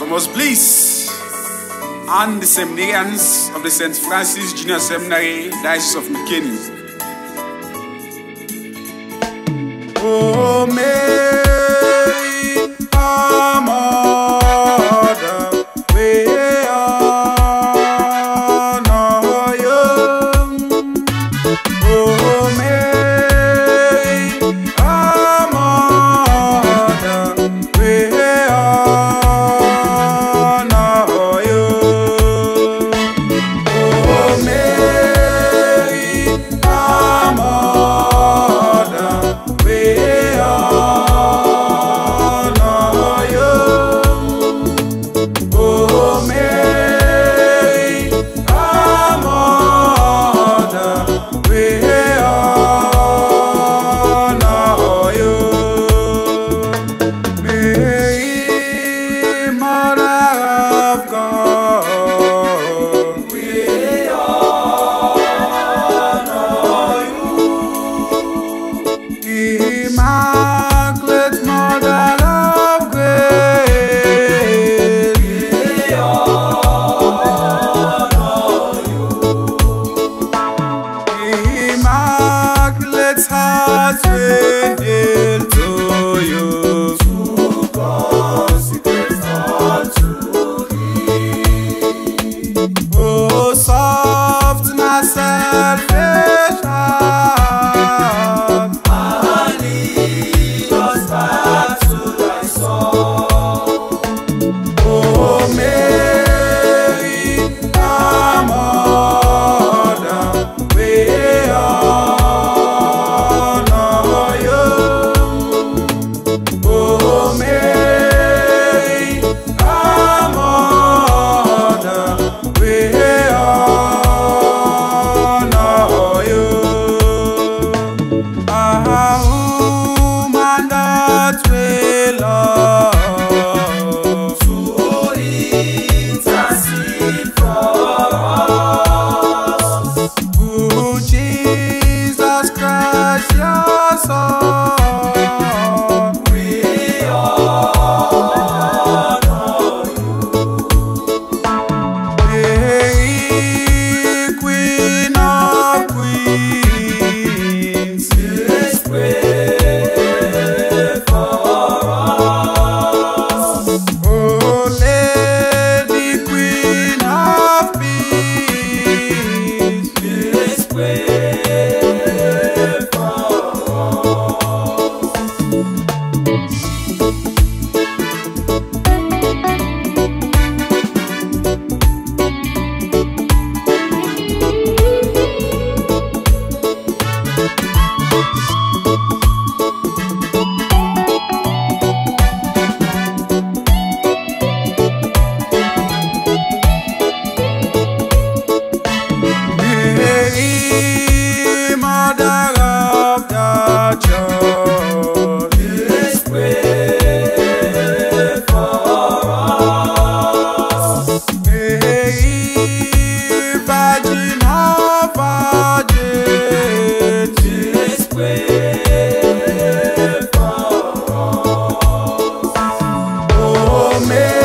most please and the seminarians of the St. Francis Junior Seminary, Diocese of McKinney. Oh, Mary, our mother, we honor you. Oh, Mary, our mother, we honor you. Oh, Mary, our mother, we honor you. Oh, Mary, our mother, we honor you. Mary, Mother of God, we honor you. Immaculate Mother of Grace, we honor you. Immaculate Heart, we hail to you. To consecrate unto thee. Oh, softness, selfish heart, and lead us back to thy soul. Oh, Mary, our mother, we honor you. Oh, Mary, our mother, we honor you. Our woman that we love, to intercede for us. Oh, Jesus Christ, your Son, we honor you. Mary, Queen of Queens, please pray for us. Oh, Lady Queen of Peace, please pray for us. Mary, Mother of the Church, please pray for us. Mary, Virgin of Virgins, please pray for us. Oh, Mary,